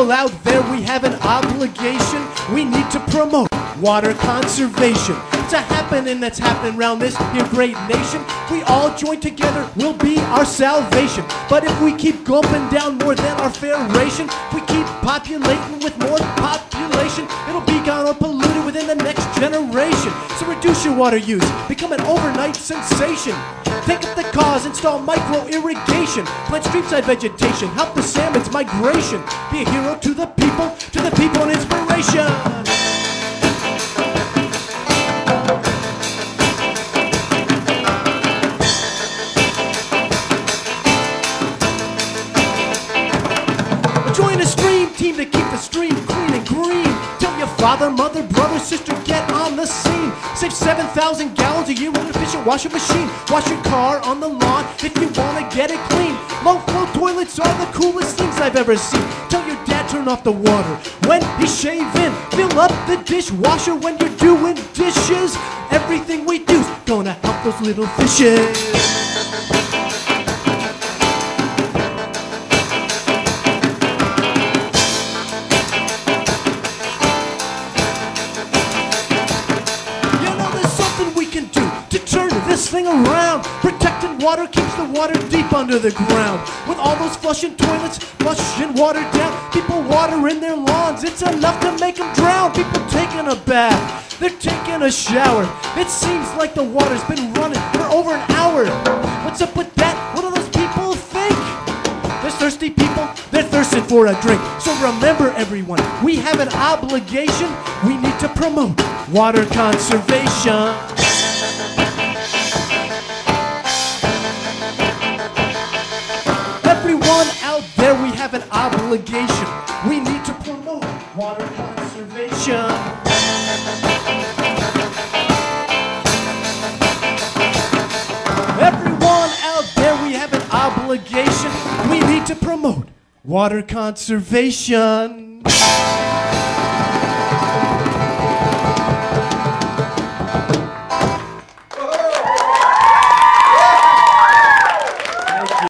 Well, out there we have an obligation. We need to promote water conservation. It's a happening that's happening around this here great nation. We all join together, will be our salvation. But if we keep gulping down more than our fair ration, we keep populating with more population, it'll be gone or polluted within the next generation. So reduce your water use, become an overnight sensation. Take up the cause, install micro irrigation, plant streamside vegetation, help the salmon's migration. Be a hero to the people and inspiration. Join a stream team to keep the stream clean and green. Tell your father, mother, brother, sister, get on the scene. Save 7,000 gallons a year with an efficient washing machine. Wash your car on the lawn if you want to get it clean. Low flow toilets are the coolest things I've ever seen. Tell your dad turn off the water when he's shaving. Fill up the dishwasher when you're doing dishes. Everything we do's gonna help those little fishes. Thing around. Protecting water keeps the water deep under the ground. With all those flushing toilets, flushing water down, people watering their lawns, it's enough to make them drown. People taking a bath, they're taking a shower. It seems like the water's been running for over an hour. What's up with that? What do those people think? There's thirsty people, they're thirsting for a drink. So remember everyone, we have an obligation. We need to promote water conservation. Out there we have an obligation. We need to promote water conservation. Everyone out there we have an obligation. We need to promote water conservation.